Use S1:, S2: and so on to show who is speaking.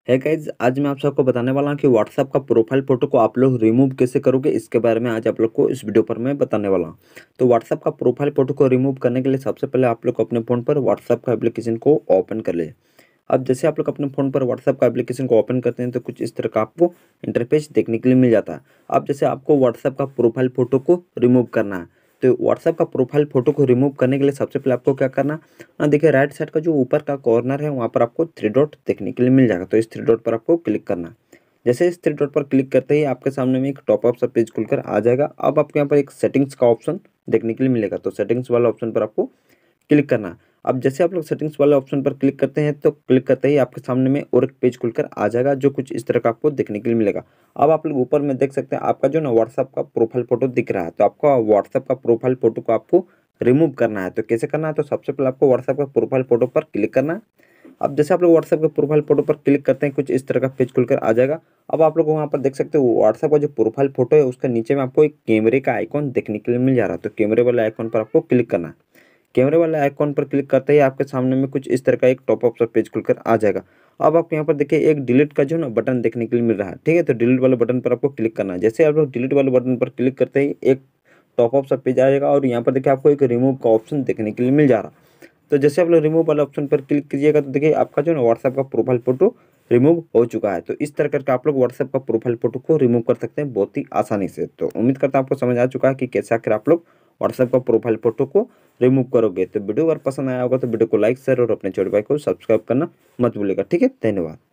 S1: है गाइज, आज मैं आप सबको बताने वाला हूँ कि व्हाट्सएप का प्रोफाइल फोटो को आप लोग रिमूव कैसे करोगे। इसके बारे में आज आप लोग को इस वीडियो पर मैं बताने वाला हूँ। तो व्हाट्सएप का प्रोफाइल फोटो को रिमूव करने के लिए सबसे पहले आप लोग अपने फ़ोन पर व्हाट्सएप का एप्लीकेशन को ओपन कर ले। अब जैसे आप लोग अपने फ़ोन पर व्हाट्सएप का एप्लीकेशन को ओपन करते हैं तो कुछ इस तरह का आपको इंटरफेस देखने के लिए मिल जाता है। अब जैसे आपको व्हाट्सएप का प्रोफाइल फोटो को रिमूव करना है, तो व्हाट्सएप का प्रोफाइल फोटो को रिमूव करने के लिए सबसे पहले आपको क्या करना है, देखिए राइट साइड का जो ऊपर का कॉर्नर है वहाँ पर आपको थ्री डॉट देखने के लिए मिल जाएगा। तो इस थ्री डॉट पर आपको क्लिक करना है। जैसे इस थ्री डॉट पर क्लिक करते ही आपके सामने में एक टॉपअप सा पेज खुलकर आ जाएगा। अब आपको यहाँ पर एक सेटिंग्स का ऑप्शन देखने के लिए मिलेगा, तो सेटिंग्स वाला ऑप्शन पर आपको क्लिक करना है। अब जैसे आप लोग सेटिंग्स वाले ऑप्शन पर क्लिक करते हैं तो क्लिक करते ही आपके सामने में और एक पेज खुलकर आ जाएगा जो कुछ इस तरह का आपको देखने के लिए मिलेगा। अब आप लोग ऊपर में देख सकते हैं आपका जो ना व्हाट्सएप का प्रोफाइल फोटो दिख रहा है। तो आपका व्हाट्सएप का प्रोफाइल फोटो को आपको रिमूव करना है। तो कैसे करना है, तो सबसे पहले आपको व्हाट्सएप का प्रोफाइल फोटो पर क्लिक करना है। अब जैसे आप लोग व्हाट्सएप के प्रोफाइल फोटो पर क्लिक करते हैं कुछ इस तरह का पेज खुलकर आ जाएगा। अब आप लोग वहाँ पर देख सकते हो व्हाट्सएप का जो प्रोफाइल फोटो है उसका नीचे में आपको एक कैमरे का आइकॉन देखने के लिए मिल जा रहा है। तो कैमरे वाले आइकॉन पर आपको क्लिक करना है। कैमरे वाले आइकॉन पर क्लिक करते ही आपके सामने में कुछ इस तरह का एक टॉपअप सा पेज खुलकर आ जाएगा। अब आपको यहाँ पर देखिए एक डिलीट का जो ना बटन देखने के लिए मिल रहा है, ठीक है। तो डिलीट वाले बटन पर आपको क्लिक करना है। जैसे आप लोग डिलीट वाले बटन पर क्लिक करते ही एक टॉपअप सा पेज आएगा और यहाँ पर देखिए आपको एक रिमूव का ऑप्शन देखने के लिए मिल जा रहा है। तो जैसे आप लोग रिमूव वाले ऑप्शन पर क्लिक कीजिएगा तो देखिए आपका जो ना व्हाट्सएप का प्रोफाइल फोटो रिमूव हो चुका है। तो इस तरह करके आप लोग व्हाट्सएप का प्रोफाइल फोटो को रिमूव कर सकते हैं बहुत ही आसानी से। तो उम्मीद करता हूँ आपको समझ आ चुका है कि कैसे आखिर आप लोग व्हाट्सएप का प्रोफाइल फोटो को रिमूव करोगे। तो वीडियो अगर पसंद आया होगा तो वीडियो को लाइक शेयर और अपने छोटे भाई को सब्सक्राइब करना मत भूलिएगा। ठीक है, धन्यवाद।